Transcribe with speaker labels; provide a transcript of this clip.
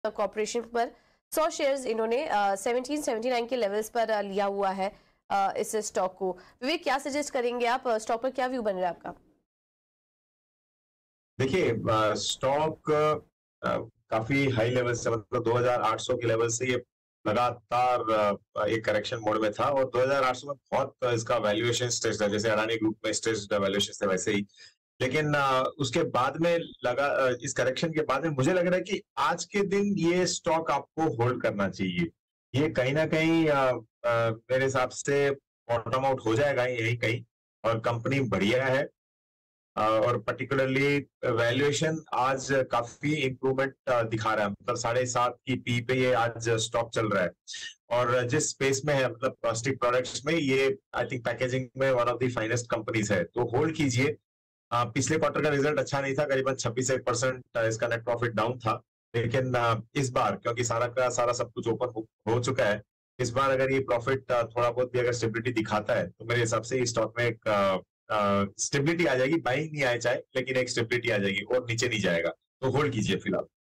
Speaker 1: Corporation पर 100 shares इन्होंने 1779 के लेवल्स पर लिया हुआ है इस स्टॉक को। विवेक, क्या सजेस्ट करेंगे आप? स्टॉक पर क्या व्यू बन रहा है आपका?
Speaker 2: देखिए, स्टॉक काफी हाई लेवल से, मतलब 2800 के लेवल से ये लगातार एक करेक्शन मोड में था, और 2800 में बहुत इसका वैल्यूएशन स्ट्रेच था, जैसे अडानी ग्रुप में स्ट्रेच वैल्यूएशन थे वैसे ही। लेकिन उसके बाद में इस करेक्शन के बाद में मुझे लग रहा है कि आज के दिन ये स्टॉक आपको होल्ड करना चाहिए। ये कहीं ना कहीं मेरे हिसाब से बॉटम आउट हो जाएगा यही कहीं, और कंपनी बढ़िया है, और पर्टिकुलरली वैल्यूएशन आज काफी इंप्रूवमेंट दिखा रहा है। मतलब 7.5 की पी पे ये आज स्टॉक चल रहा है, और जिस स्पेस में है, मतलब प्लास्टिक प्रोडक्ट्स में, ये आई थिंक पैकेजिंग में one of the finest companies है, तो होल्ड कीजिए। पिछले क्वार्टर का रिजल्ट अच्छा नहीं था, करीबन 26% इसका नेट प्रॉफिट डाउन था। लेकिन इस बार क्योंकि सारा का सारा सब कुछ ओपन हो चुका है, इस बार अगर ये प्रॉफिट थोड़ा बहुत भी अगर स्टेबिलिटी दिखाता है, तो मेरे हिसाब से इस स्टॉक में एक स्टेबिलिटी आ जाएगी। बाइंग नहीं आए चाहे, लेकिन एक स्टेबिलिटी आ जाएगी और नीचे नहीं जाएगा, तो होल्ड कीजिए फिलहाल।